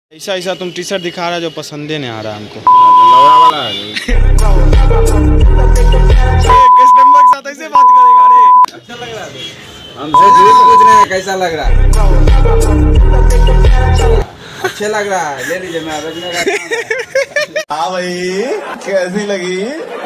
ऐसा ऐसा तुम टी शर्ट दिखा रहा है जो पसंद ही नहीं आ रहा हमको। कस्टमर के साथ ऐसे बात करेगा रे। अच्छा लग रहा है हमसे पूछ रहे हैं कैसा लग रहा है। अच्छे लग रहा है, ले लीजिए। मैं बेचने का हाँ भाई कैसी लगी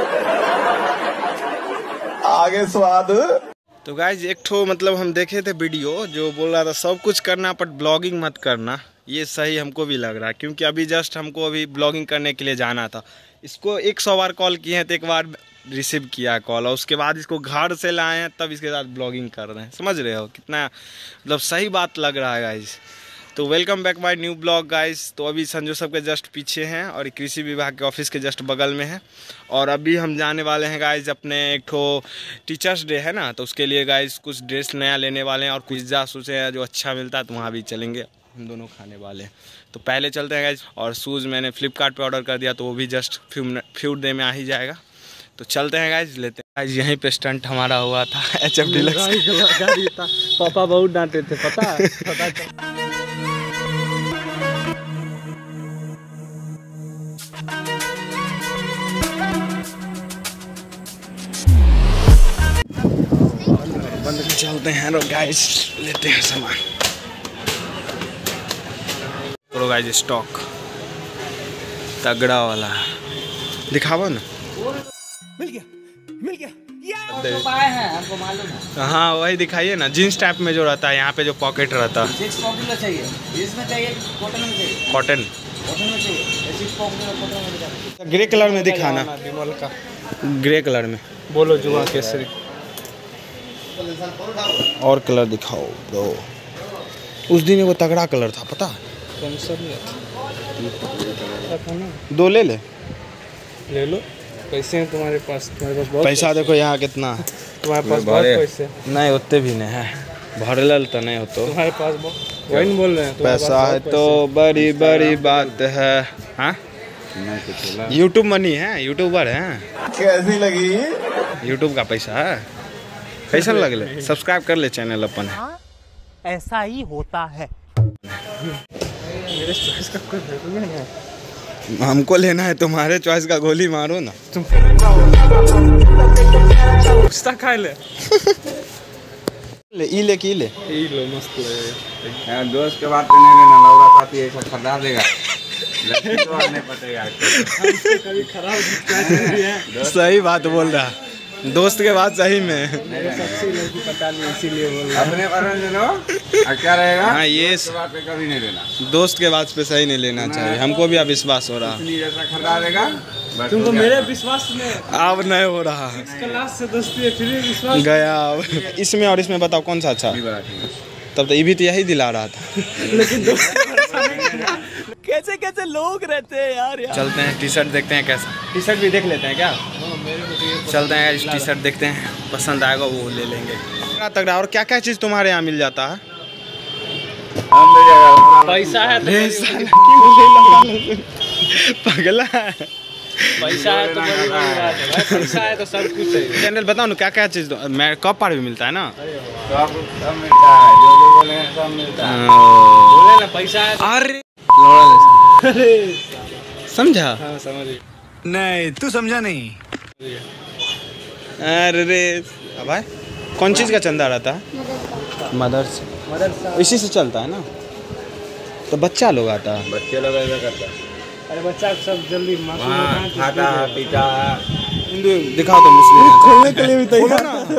आगे स्वाद। तो गाइज एक ठो मतलब हम देखे थे वीडियो जो बोल रहा था सब कुछ करना पर ब्लॉगिंग मत करना। ये सही हमको भी लग रहा है क्योंकि अभी जस्ट हमको अभी ब्लॉगिंग करने के लिए जाना था। इसको 100 बार कॉल किए हैं तो एक बार रिसीव किया कॉल और उसके बाद इसको घर से लाए हैं तब इसके साथ ब्लॉगिंग कर रहे हैं। समझ रहे हो कितना मतलब सही बात लग रहा है गाइज। तो welcome back my new blog guys. तो अभी संजू सब के जस्ट पीछे हैं और कृषि विभाग के ऑफिस के जस्ट बगल में है। और अभी हम जाने वाले हैं गाइज अपने एक ठो टीचर्स डे है ना, तो उसके लिए गाइज कुछ ड्रेस नया लेने वाले हैं और पिज्ज़ा सोचे हैं जो अच्छा मिलता है तो वहाँ भी चलेंगे, हम दोनों खाने वाले हैं। तो पहले चलते हैं गाइज। और शूज़ मैंने फ्लिपकार्ट पे ऑर्डर कर दिया तो वो भी जस्ट फ्यू डे में आ ही जाएगा। तो चलते हैं गाइज, लेते हैं गाइज। यहीं पे स्टंट हमारा हुआ था HF डीलक्स गाड़ी था। पापा बहुत डांटे थे पता चलते हैं रो गाइस, लेते हैं सामान। रो गाइस स्टॉक तगड़ा वाला दिखावा ना। मिल गया तो पाए हैं, हमको मालूम है। हाँ वही दिखाइए ना, जीन्स टाइप में जो रहता है यहाँ पे जो पॉकेट रहता है। सिक्स पॉकेट चाहिए, इसमें चाहिए कॉटन में चाहिए। कॉटन में चाहिए, सिक्स पॉकेट कॉटन में चाहिए। ग्रे कलर में दिखाना, विमल का ग्रे कलर में बोलो जुआ केसरी। और कलर दिखाओ ब्रो। उस दिन वो तगड़ा कलर था पता है। कौन सा दो ले लो। पैसे हैं तुम्हारे पास बहुत पैसा देखो यहाँ कितना तुम्हारे पास बहुत पैसे नहीं होते भी नहीं है, भरल तो नहीं हो तो तुम्हारे पास वही बोल रहे हैं पैसा है तो बड़ी बड़ी बात है। हाँ यूट्यूब मनी है, यूट्यूबर है। कैसी लगी यूट्यूब का पैसा है। कैसा लगले सब्सक्राइब कर ले चैनल अपन। ऐसा ही होता है। मेरे चॉइस का कोई जरूरी नहीं है। हमको लेना है, तुम्हारे चॉइस का गोली मारो ना तुम। खा ले ले ले की ले लो मस्त ले। दोस्त के बात नहीं लेना, लौड़ा खाती ऐसा खरीदा देगा। नहीं पटेगा खराब सही बात बोल रहा, दोस्त के बाद सही में पता नहीं इसीलिए बोल रहा। अपने क्या रहेगा। हाँ ये बात पे कभी नहीं लेना, दोस्त के बात पे सही नहीं लेना चाहिए। हमको भी अब विश्वास हो रहा। खरीदा देगा तुमको मेरे विश्वास में अब नहीं हो रहा। क्लास से दोस्ती फिर विश्वास गया अब। इसमें और इसमें बताओ कौन सा अच्छा। तब तो ये भी तो यही दिला रहा था लेकिन कैसे कैसे लोग रहते हैं यार। चलते हैं टी शर्ट देखते हैं कैसा। टी शर्ट भी देख लेते हैं क्या। चलते हैं इस टी शर्ट देखते हैं, पसंद आएगा वो ले लेंगे। तगड़ा और क्या क्या चीज़ तुम्हारे यहाँ मिल जाता है। पैसा है तो पगला पैसा है तो पैसा है तो सब कुछ है। चैनल बताओ ना क्या क्या चीज़ मैं कब पर भी मिलता है ना। सब मिलता है, जो बोले सब मिलता है। बोले ना पैसा है। अरे समझा। हाँ समझ नहीं तू समझा नहीं। अरे भाई कौन चीज़ का चंदा रहता है। मदरसा इसी से चलता है ना। तो बच्चा लोग आता है, बच्चे लोग ऐसा करता है। अरे बच्चा सब जल्दी खाता पीता हिंदू दिखाओ तो मुस्लिम खोलने के लिए भी तैयार।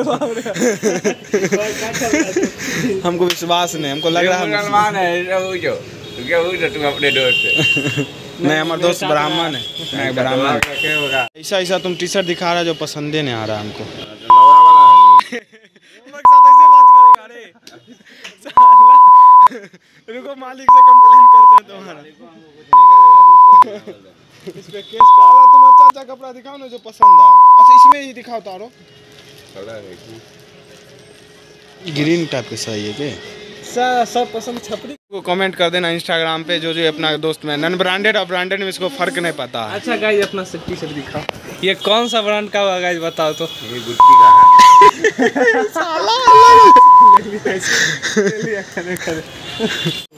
हमको विश्वास नहीं, हमको लग रहा है मुसलमान है तुम अपने दोस्त से। नहीं हमारा दोस्त ब्राह्मण है। नहीं ब्राह्मण ऐसा ऐसा तुम टी शर्ट दिखा रहा है जो पसंद ही नहीं आ रहा हमको। रुको मालिक से कंप्लेन करते हैं तुम्हारा। इस पे केस काला तुम अच्छा अच्छा कपड़ा दिखाओ ना जो पसंद आए। अच्छा इसमें ही दिखाओ तारो ग्रीन टाइप के सही है क्या। सब पसंद छपरी को कमेंट कर देना इंस्टाग्राम पे जो जो अपना दोस्त में नॉन ब्रांडेड और ब्रांडेड में इसको फर्क नहीं पता है। अच्छा गाइस अपना टी शर्ट दिखाओ, ये कौन सा ब्रांड का हुआ गाइस बताओ तो। ये गुच्ची का है।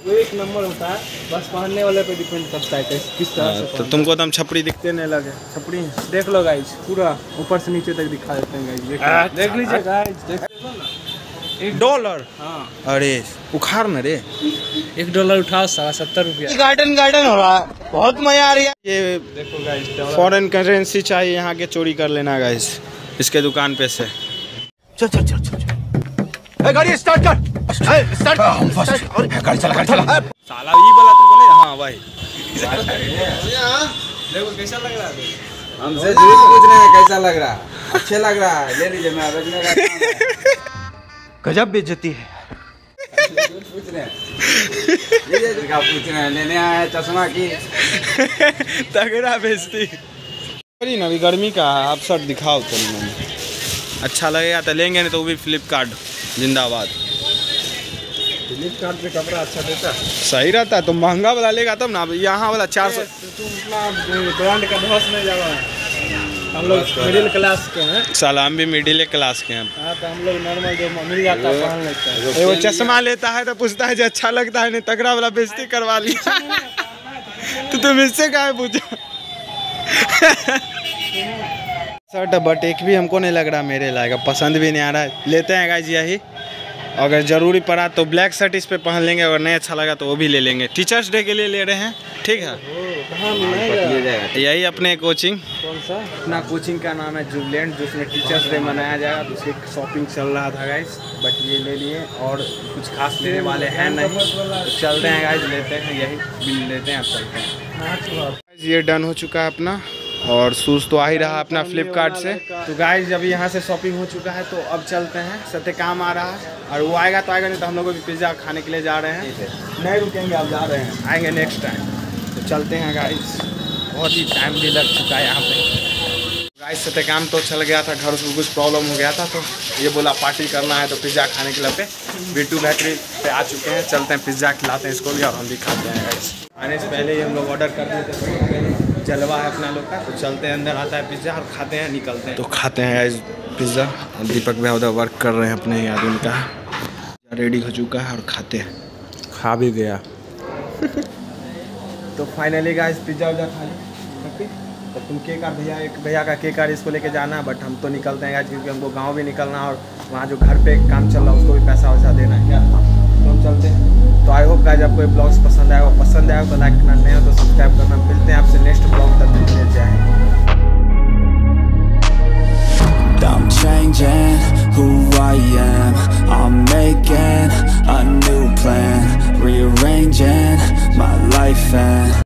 वो एक नंबर होता है, बस पहनने वाले पे डिपेंड करता है किस तरह से। तो तुमको तो हम छपरी दिखते नहीं लगे। छपरी देख लो गाइस, पूरा ऊपर से नीचे तक दिखा देते हैं गाइस। देख लीजिए गाइस, $1। हाँ अरे उखाड़ न रे। $1 उठाओ 70 रुपया। गार्डन हो रहा है, बहुत मजा आ रही है। ये देखो गाइस, फॉरेन करेंसी चाहिए यहाँ के, चोरी कर लेना गाइस इसके दुकान पे से। चल चल चल चल गाड़ी स्टार्ट कर, स्टार्ट गाड़ी चला साला ये बोला तुमको नहीं? हाँ भाई देखो कैसा लग रहा है। हमसे झूठ पूछ रहे हैं कैसा लग रहा है? अच्छे लग रहा है, ले लीजिए। मैं रखने का गजब बेइज्जती है। पूछ रहे हैं, लीजिए जगह पूछ रहे हैं, लेने आया है चश्मा की। तगड़ा बेइज्जती। अरे ना अभी गर्मी का है, आप शर्ट दिखाओ तो मैंने अच्छा लगेगा तो लेंगे, नहीं तो वो भी फ्लिपकार्ट जिंदाबाद। फ्लिपकार्ट पे कपड़ा अच्छा देता है। सही रहता है, तो महंगा वाला लेगा तब ना। यहाँ वाला 400। तुम अपना ब्रांड का बॉस नहीं जावा। हम लोग मिडिल क्लास के हैं। साला हम भी मिडिल क्लास के हैं। हाँ तो हम लोग नॉर्मल जो मिल जाता है पहन लेते हैं। वो चश्मा लेता है तो पूछता है जो अच्छा लगता है, नहीं तगड़ा वाला बेइज्जती करवा लिया। तो तुम इससे काहे पूछा? शर्ट बट एक भी हमको नहीं लग रहा मेरे लायक, पसंद भी नहीं आ रहा है। लेते हैं गाइस यही, अगर ज़रूरी पड़ा तो ब्लैक शर्ट इस पे पहन लेंगे, अगर नहीं अच्छा लगा तो वो भी ले लेंगे। टीचर्स डे के लिए ले रहे हैं, ठीक है। कहाँ मिलेगा? यही अपने कोचिंग, कौन सा? अपना कोचिंग का नाम है जुबलेंट, जिसमें टीचर्स डे मनाया जाएगा। तो उसकी शॉपिंग चल रहा था गाइस, बट ये ले लिए और कुछ खास लेने वाले हैं नहीं, तो चलते हैं गाइस, लेते हैं यही बिल लेते हैं, अब चलते हैं। ये डन हो चुका है अपना, और शूज़ तो आ ही रहा अपना फ्लिपकार्ट से। तो गाइस जब यहाँ से शॉपिंग हो चुका है तो अब चलते हैं। सत्यकाम आ रहा है और वो आएगा तो आएगा, नहीं तो हम लोग भी पिज़्ज़ा खाने के लिए जा रहे हैं। नहीं रुकेंगे, अब जा रहे हैं, आएंगे नेक्स्ट टाइम। तो चलते हैं गाइस, बहुत ही टाइम भी लग चुका है यहाँ पे। गाइस सत्यकाम तो चल गया था, घर से कुछ प्रॉब्लम हो गया था, तो ये बोला पार्टी करना है तो पिज़्ज़ा खाने के लिए पे B2 बेकरी पे आ चुके हैं। चलते हैं पिज़्ज़ा खिलाते हैं इसको भी, और हम भी खाते हैं गाइस। आने से पहले ही हम लोग ऑर्डर कर देते, जलवा है अपना लोग का। तो चलते हैं, अंदर आता है पिज़्ज़ा और खाते हैं, निकलते हैं। तो खाते हैं गाइस पिज़्ज़ा। दीपक भाई उधर वर्क कर रहे हैं अपने याद, उनका रेडी हो चुका है और खाते हैं। खा भी गया। तो फाइनली गाइस पिज़्ज़ा उज़्ज़ा खा ली। तो तुम केक और भैया का केक और इसको लेके जाना, बट हम तो निकलते हैं गाइस, क्योंकि हमको गाँव भी निकलना और वहाँ जो घर पे काम चल रहा है उसको भी पैसा वैसा देना है क्या। तो हम चलते हैं। तो आई होप गाइस आपको ये ब्लॉग्स पसंद आएगा तो लाइक करना, नहीं हो तो सब्सक्राइब करना। मिलते हैं आपसे नेक्स्ट ब्लॉग, तक मिलते जाए। I'm changing who I am, I'm making a new plan, rearranging my life and